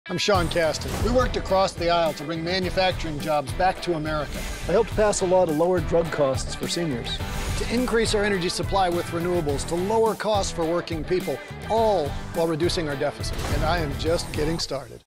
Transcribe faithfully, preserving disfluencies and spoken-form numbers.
I'm Sean Casten. We worked across the aisle to bring manufacturing jobs back to America. I helped pass a law to lower drug costs for seniors. To increase our energy supply with renewables, to lower costs for working people, all while reducing our deficit. And I am just getting started.